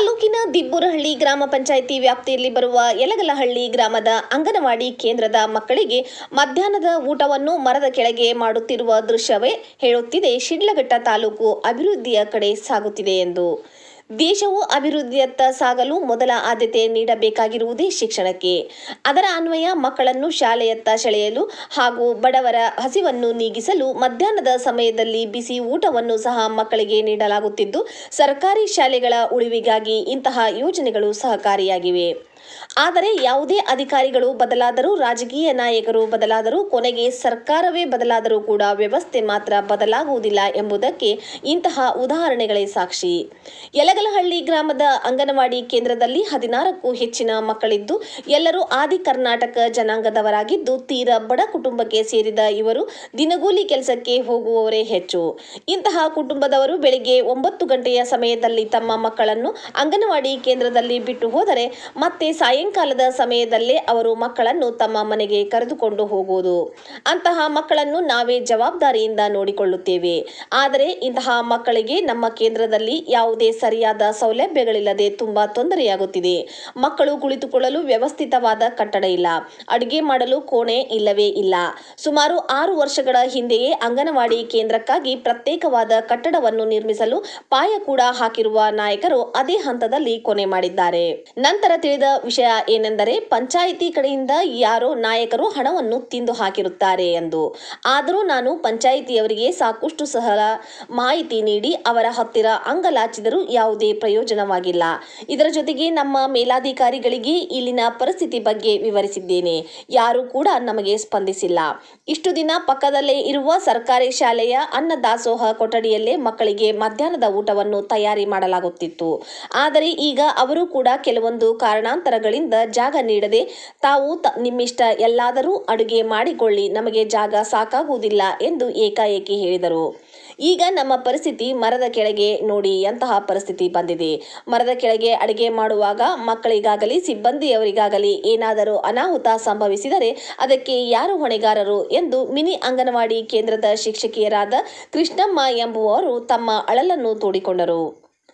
ತಾಲೂಕಿನ ದಿಬ್ಬೂರಹಳ್ಳಿ ಗ್ರಾಮ ಪಂಚಾಯಿತಿ ವ್ಯಾಪ್ತಿಯಲ್ಲಿ ಬರುವ ಯಲಗಲಹಳ್ಳಿ ಗ್ರಾಮದ ಅಂಗನವಾಡಿ ಕೇಂದ್ರದ ಮಕ್ಕಳಿಗೆ ಮಧ್ಯಾಹ್ನದ ಊಟವನ್ನು ಮರದ ಕೆಳಗೆ ಮಾಡುತ್ತಿರುವ ದೃಶ್ಯವೇ ಹೇಳುತ್ತಿದೆ ಶಿಡ್ಲಘಟ್ಟ ತಾಲೂಕು ಅಭಿವೃದ್ಧಿಯ ಕಡೆ ಸಾಗುತ್ತಿದೆ ಎಂದು. ದೇಶವು ಅಭಿವೃದ್ಧಿಯತ್ತ ಸಾಗಲು ಮೊದಲ ಆದ್ಯತೆ ನೀಡಬೇಕಾಗಿರುವುದೇ ಶಿಕ್ಷಣಕ್ಕೆ. ಅದರ ಅನ್ವಯ ಮಕ್ಕಳನ್ನು ಶಾಲೆಯತ್ತ ಸೆಳೆಯಲು ಹಾಗೂ ಬಡವರ ಹಸಿವನ್ನು ನೀಗಿಸಲು ಮಧ್ಯಾಹ್ನದ ಸಮಯದಲ್ಲಿ ಬಿಸಿ ಊಟವನ್ನು ಸಹ ಮಕ್ಕಳಿಗೆ ನೀಡಲಾಗುತ್ತಿದ್ದು, ಸರ್ಕಾರಿ ಶಾಲೆಗಳ ಉಳಿವಿಗಾಗಿ ಇಂತಹ ಯೋಜನೆಗಳು ಸಹಕಾರಿಯಾಗಿವೆ. ಆದರೆ ಯಾವುದೇ ಅಧಿಕಾರಿಗಳು ಬದಲಾದರೂ, ರಾಜಕೀಯ ನಾಯಕರು ಬದಲಾದರೂ, ಕೊನೆಗೆ ಸರ್ಕಾರವೇ ಬದಲಾದರೂ ಕೂಡ ವ್ಯವಸ್ಥೆ ಮಾತ್ರ ಬದಲಾಗುವುದಿಲ್ಲ ಎಂಬುದಕ್ಕೆ ಇಂತಹ ಉದಾಹರಣೆಗಳೇ ಸಾಕ್ಷಿ. ಯಲಗಲಹಳ್ಳಿ ಗ್ರಾಮದ ಅಂಗನವಾಡಿ ಕೇಂದ್ರದಲ್ಲಿ 16ಕ್ಕೂ ಹೆಚ್ಚಿನ ಮಕ್ಕಳಿದ್ದು, ಎಲ್ಲರೂ ಆದಿ ಕರ್ನಾಟಕ ಜನಾಂಗದವರಾಗಿದ್ದು, ತೀರಾ ಬಡ ಕುಟುಂಬಕ್ಕೆ ಸೇರಿದ ಇವರು ದಿನಗೂಲಿ ಕೆಲಸಕ್ಕೆ ಹೋಗುವವರೇ ಹೆಚ್ಚು. ಇಂತಹ ಕುಟುಂಬದವರು ಬೆಳಿಗ್ಗೆ 9 ಗಂಟೆಯ ಸಮಯದಲ್ಲಿ ತಮ್ಮ ಮಕ್ಕಳನ್ನು ಅಂಗನವಾಡಿ ಕೇಂದ್ರದಲ್ಲಿ ಬಿಟ್ಟು ಹೋದರೆ ಮತ್ತೆ ಸಾಯಂಕಾಲದ ಸಮಯದಲ್ಲೇ ಅವರು ಮಕ್ಕಳನ್ನು ತಮ್ಮ ಮನೆಗೆ ಕರೆದುಕೊಂಡು ಹೋಗುವುದು. ಅಂತಹ ಮಕ್ಕಳನ್ನು ನಾವೇ ಜವಾಬ್ದಾರಿಯಿಂದ ನೋಡಿಕೊಳ್ಳುತ್ತೇವೆ. ಆದರೆ ಇಂತಹ ಮಕ್ಕಳಿಗೆ ನಮ್ಮ ಕೇಂದ್ರದಲ್ಲಿ ಯಾವುದೇ ಸರಿಯಾದ ಸೌಲಭ್ಯಗಳಿಲ್ಲದೆ ತುಂಬಾ ತೊಂದರೆಯಾಗುತ್ತಿದೆ. ಮಕ್ಕಳು ಕುಳಿತುಕೊಳ್ಳಲು ವ್ಯವಸ್ಥಿತವಾದ ಕಟ್ಟಡ ಇಲ್ಲ, ಅಡುಗೆ ಮಾಡಲು ಕೋಣೆ ಇಲ್ಲವೇ ಇಲ್ಲ. ಸುಮಾರು 6 ವರ್ಷಗಳ ಹಿಂದೆಯೇ ಅಂಗನವಾಡಿ ಕೇಂದ್ರಕ್ಕಾಗಿ ಪ್ರತ್ಯೇಕವಾದ ಕಟ್ಟಡವನ್ನು ನಿರ್ಮಿಸಲು ಪಾಯ ಕೂಡ ಹಾಕಿರುವ ನಾಯಕರು ಅದೇ ಹಂತದಲ್ಲಿ ಕೊನೆ ಮಾಡಿದ್ದಾರೆ. ನಂತರ ತಿಳಿದ ವಿಷಯ ಏನೆಂದರೆ, ಪಂಚಾಯಿತಿ ಕಡೆಯಿಂದ ಯಾರೋ ನಾಯಕರು ಹಣವನ್ನು ತಿಂದು ಹಾಕಿರುತ್ತಾರೆ ಎಂದು. ಆದರೂ ನಾನು ಪಂಚಾಯಿತಿಯವರಿಗೆ ಸಾಕಷ್ಟು ಸಲ ಮಾಹಿತಿ ನೀಡಿ ಅವರ ಹತ್ತಿರ ಅಂಗಲಾಚಿದರೂ ಯಾವುದೇ ಪ್ರಯೋಜನವಾಗಿಲ್ಲ. ಇದರ ಜೊತೆಗೆ ನಮ್ಮ ಮೇಲಾಧಿಕಾರಿಗಳಿಗೆ ಇಲ್ಲಿನ ಪರಿಸ್ಥಿತಿ ಬಗ್ಗೆ ವಿವರಿಸಿದ್ದೇನೆ. ಯಾರೂ ಕೂಡ ನಮಗೆ ಸ್ಪಂದಿಸಿಲ್ಲ. ಇಷ್ಟು ದಿನ ಪಕ್ಕದಲ್ಲೇ ಇರುವ ಸರ್ಕಾರಿ ಶಾಲೆಯ ಅನ್ನದಾಸೋಹ ಕೊಠಡಿಯಲ್ಲೇ ಮಕ್ಕಳಿಗೆ ಮಧ್ಯಾಹ್ನದ ಊಟವನ್ನು ತಯಾರಿ ಮಾಡಲಾಗುತ್ತಿತ್ತು. ಆದರೆ ಈಗ ಅವರು ಕೂಡ ಕೆಲವೊಂದು ಕಾರಣಾಂತರಗಳಿಂದ ಜಾಗ ನೀಡದೆ ತಾವು ನಿಮ್ಮಿಷ್ಟ ಎಲ್ಲಾದರೂ ಅಡುಗೆ ಮಾಡಿಕೊಳ್ಳಿ, ನಮಗೆ ಜಾಗ ಸಾಕಾಗುವುದಿಲ್ಲ ಎಂದು ಏಕಾಏಕಿ ಹೇಳಿದರು. ಈಗ ನಮ್ಮ ಪರಿಸ್ಥಿತಿ ಮರದ ಕೆಳಗೆ ನೋಡಿ ಎಂತಹ ಪರಿಸ್ಥಿತಿ ಬಂದಿದೆ. ಮರದ ಕೆಳಗೆ ಅಡುಗೆ ಮಾಡುವಾಗ ಮಕ್ಕಳಿಗಾಗಲಿ ಸಿಬ್ಬಂದಿಯವರಿಗಾಗಲಿ ಏನಾದರೂ ಅನಾಹುತ ಸಂಭವಿಸಿದರೆ ಅದಕ್ಕೆ ಯಾರು ಹೊಣೆಗಾರರು ಎಂದು ಮಿನಿ ಅಂಗನವಾಡಿ ಕೇಂದ್ರದ ಶಿಕ್ಷಕಿಯರಾದ ಕೃಷ್ಣಮ್ಮ ಎಂಬುವವರು ತಮ್ಮ ಅಳಲನ್ನು ತೋಡಿಕೊಂಡರು.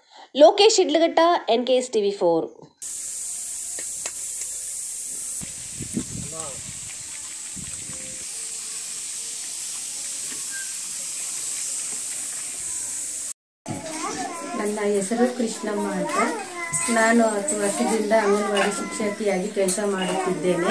Lokesh Sidlaghatta, NKS TV4. ನನ್ನ ಹೆಸರು ಕೃಷ್ಣಮ್ಮ ಅಂತ. ನಾನು 10 ವರ್ಷದಿಂದ ಅಂಗನವಾಡಿ ಶಿಕ್ಷಕಿಯಾಗಿ ಕೆಲಸ ಮಾಡುತ್ತಿದ್ದೇನೆ.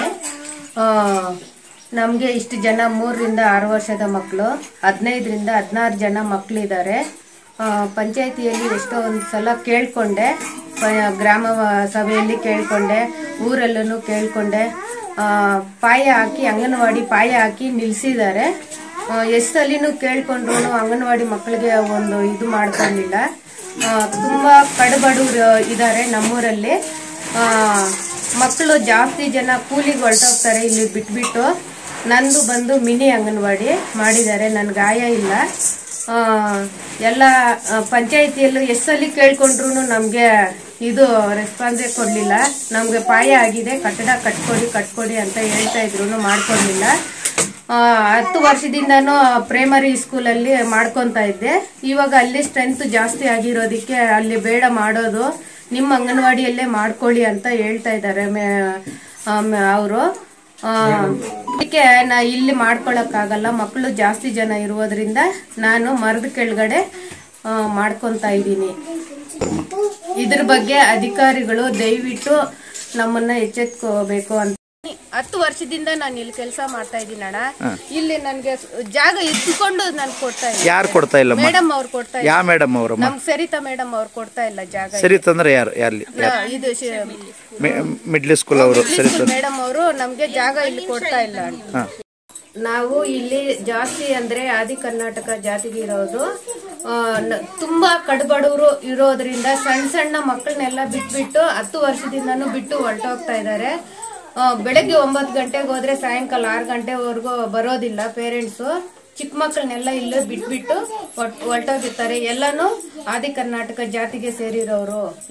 ನಮಗೆ ಇಷ್ಟು ಜನ 3 ರಿಂದ 6 ವರ್ಷದ ಮಕ್ಕಳು, 15 ರಿಂದ 16 ಜನ ಮಕ್ಕಳಿದ್ದಾರೆ. ಪಂಚಾಯಿತಿಯಲ್ಲಿ ಎಷ್ಟೋ ಒಂದು ಸಲ ಕೇಳಿಕೊಂಡೆ, ಗ್ರಾಮ ಸಭೆಯಲ್ಲಿ ಕೇಳಿಕೊಂಡೆ, ಊರಲ್ಲೂ ಕೇಳಿಕೊಂಡೆ. ಪಾಯ ಹಾಕಿ ಅಂಗನವಾಡಿ ಪಾಯ ಹಾಕಿ ನಿಲ್ಲಿಸಿದ್ದಾರೆ. ಎಷ್ಟು ಸಲಿನೂ ಕೇಳ್ಕೊಂಡ್ರು ಅಂಗನವಾಡಿ ಮಕ್ಕಳಿಗೆ ಒಂದು ಇದು ಮಾಡ್ಕೊಂಡಿಲ್ಲ. ತುಂಬ ಕಡುಬಡವರು ಇದ್ದಾರೆ ನಮ್ಮೂರಲ್ಲಿ. ಮಕ್ಕಳು ಜಾಸ್ತಿ ಜನ ಕೂಲಿಗೆ ಹೊರಟೋಗ್ತಾರೆ ಇಲ್ಲಿ ಬಿಟ್ಬಿಟ್ಟು. ನಂದು ಬಂದು ಮಿನಿ ಅಂಗನವಾಡಿ ಮಾಡಿದ್ದಾರೆ. ನನ್ನ ಗಾಯ ಇಲ್ಲ. ಎಲ್ಲ ಪಂಚಾಯಿತಿಯಲ್ಲೂ ಎಷ್ಟು ಸಲ ಕೇಳ್ಕೊಂಡ್ರು ನಮಗೆ ಇದು ರೆಸ್ಪಾನ್ಸೇ ಕೊಡಲಿಲ್ಲ. ನಮಗೆ ಪಾಯ ಆಗಿದೆ, ಕಟ್ಟಡ ಕಟ್ಕೊಡಿ ಅಂತ ಹೇಳ್ತಾ ಇದ್ರು, ಮಾಡ್ಕೊಡ್ಲಿಲ್ಲ. 10 ವರ್ಷದಿಂದನೂ ಪ್ರೈಮರಿ ಸ್ಕೂಲಲ್ಲಿ ಮಾಡ್ಕೊತಾ ಇದ್ದೆ. ಇವಾಗ ಅಲ್ಲಿ ಸ್ಟ್ರೆಂತ್ ಜಾಸ್ತಿ ಆಗಿರೋದಕ್ಕೆ ಅಲ್ಲಿ ಬೇಡ ಮಾಡೋದು, ನಿಮ್ಮ ಅಂಗನವಾಡಿಯಲ್ಲೇ ಮಾಡ್ಕೊಳ್ಳಿ ಅಂತ ಹೇಳ್ತಾ ಇದ್ದಾರೆ ಅವರು. ಅದಕ್ಕೆ ನಾ ಇಲ್ಲಿ ಮಾಡ್ಕೊಳಕ್ಕಾಗಲ್ಲ, ಮಕ್ಕಳು ಜಾಸ್ತಿ ಜನ ಇರೋದ್ರಿಂದ ನಾನು ಮರದ ಕೆಳಗಡೆ ಮಾಡ್ಕೊತಾ ಇದ್ದೀನಿ. ಇದ್ರ ಬಗ್ಗೆ ಅಧಿಕಾರಿಗಳು ದಯವಿಟ್ಟು ನಮ್ಮನ್ನ ಎಚ್ಚೆತ್ಕೋಬೇಕು ಅಂತ. 10 ವರ್ಷದಿಂದ ನಾನು ಇಲ್ಲಿ ಕೆಲಸ ಮಾಡ್ತಾ ಇದ್ದೀನಿ ಅಣ್ಣ. ಇಲ್ಲಿ ನನ್ಗೆ ಜಾಗ ಇದ್ದುಕೊಂಡು ನಾನು ಕೊಡ್ತಾ ಇಲ್ಲ. ಯಾರು ಕೊಡ್ತಾ ಇಲ್ಲ? ಮೇಡಮ್ ಅವ್ರು ಕೊಡ್ತಾ ಇಲ್ಲ. ಯಾವ ಮೇಡಮ್ ಅವರು? ನಮ್ ಸರಿತಾ ಮೇಡಮ್ ಅವ್ರು ಕೊಡ್ತಾ ಇಲ್ಲ ಜಾಗ. ಸರಿತಾ ಅಂದ್ರೆ ಯಾರು? ಇದು ಮಿಡ್ಲ್ ಸ್ಕೂಲ್ ಅವರು ಸರಿತಾ ಮೇಡಮ್ ಅವರು ನಮ್ಗೆ ಜಾಗ ಇಲ್ಲಿ ಕೊಡ್ತಾ ಇಲ್ಲ. ನಾವು ಇಲ್ಲಿ ಜಾಸ್ತಿ ಅಂದ್ರೆ ಆದಿ ಕರ್ನಾಟಕ ಜಾತಿಗೆ ಇರೋದು. ತುಂಬಾ ಕಡುಬಡವರು ಇರೋದ್ರಿಂದ ಸಣ್ಣ ಮಕ್ಕಳನ್ನೆಲ್ಲ ಬಿಟ್ಬಿಟ್ಟು 10 ವರ್ಷದಿಂದನೂ ಬಿಟ್ಟು ಹೊರಟೋಗ್ತಾ ಇದ್ದಾರೆ. ಬೆಳಗ್ಗೆ 9 ಗಂಟೆಗೆ ಹೋದ್ರೆ ಸಾಯಂಕಾಲ 6 ಗಂಟೆವರೆಗೂ ಬರೋದಿಲ್ಲ ಪೇರೆಂಟ್ಸು. ಚಿಕ್ಕ ಮಕ್ಕಳನ್ನೆಲ್ಲ ಇಲ್ಲೇ ಬಿಟ್ಬಿಟ್ಟು ಹೊರಟೋಗಿರ್ತಾರೆ. ಎಲ್ಲಾನು ಆದಿ ಕರ್ನಾಟಕ ಜಾತಿಗೆ ಸೇರಿರೋರು.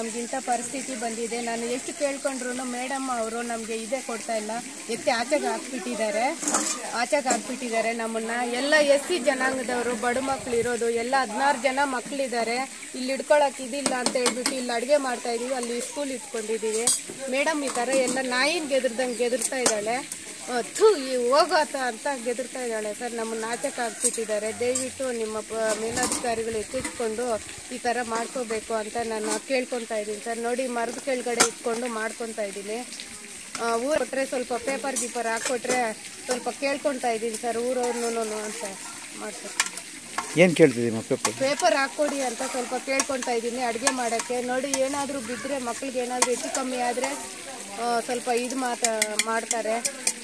ನಮ್ಗಿಂತ ಪರಿಸ್ಥಿತಿ ಬಂದಿದೆ. ನಾನು ಎಷ್ಟು ಕೇಳ್ಕೊಂಡ್ರು ಮೇಡಮ್ ಅವರು ನಮಗೆ ಇದೇ ಕೊಡ್ತಾ ಇಲ್ಲ, ಎತ್ತಿ ಆಚೆಗೆ ಹಾಕ್ಬಿಟ್ಟಿದ್ದಾರೆ ನಮ್ಮನ್ನ. ಎಲ್ಲ SC ಜನಾಂಗದವರು ಬಡ ಮಕ್ಳು ಇರೋದು, ಎಲ್ಲ 16 ಜನ ಮಕ್ಕಳಿದ್ದಾರೆ. ಇಲ್ಲಿ ಇಟ್ಕೊಳಕ್ ಇದಿಲ್ಲ ಅಂತ ಹೇಳ್ಬಿಟ್ಟು ಇಲ್ಲಿ ಅಡುಗೆ ಮಾಡ್ತಾ ಇದೀವಿ, ಅಲ್ಲಿ ಸ್ಕೂಲ್ ಇಟ್ಕೊಂಡಿದ್ದೀವಿ. ಮೇಡಮ್ ಈ ಥರ ಎಲ್ಲ ನಾಯಿನ ಗೆದರ್ತಾ ಇದ್ದಾಳೆ, ಹೋಗೋತ ಅಂತ ಗೆದರ್ತಾ ಇದ್ದಾಳೆ ಸರ್. ನಮ್ಮನ್ನ ಆಚೆಗೆ ಹಾಕ್ಬಿಟ್ಟಿದ್ದಾರೆ. ದಯವಿಟ್ಟು ನಿಮ್ಮ ಮೇಲಾಧಿಕಾರಿಗಳು ಎಚ್ಚೆತ್ಕೊಂಡು ಈ ಥರ ಮಾಡ್ಕೋಬೇಕು ಅಂತ ನಾನು ಕೇಳ್ಕೊತಾ ಇದ್ದೀನಿ ಸರ್. ನೋಡಿ, ಮರದ ಕೆಳಗಡೆ ಇಟ್ಕೊಂಡು ಮಾಡ್ಕೊತಾ ಇದ್ದೀನಿ. ಊರು ಕೊಟ್ಟರೆ ಸ್ವಲ್ಪ ಪೇಪರ್ ಗೀಪರ್ ಹಾಕ್ಕೊಟ್ರೆ ಸ್ವಲ್ಪ ಕೇಳ್ಕೊತಾ ಇದ್ದೀನಿ ಸರ್, ಊರವ್ರನ್ನೂ ಅಂತ ಮಾಡ್ತಾರೆ. ಏನು ಕೇಳ್ತಿದ್ದೀವಿ ಪೇಪರ್ ಹಾಕ್ಕೊಡಿ ಅಂತ ಸ್ವಲ್ಪ ಕೇಳ್ಕೊತಾ ಇದ್ದೀನಿ ಅಡುಗೆ ಮಾಡೋಕ್ಕೆ. ನೋಡಿ, ಏನಾದರೂ ಬಿದ್ದರೆ ಮಕ್ಳಿಗೆ ಏನಾದರೂ ಹೆಚ್ಚು ಕಮ್ಮಿ ಆದರೆ ಸ್ವಲ್ಪ ಇದು ಮಾಡ್ತಾರೆ.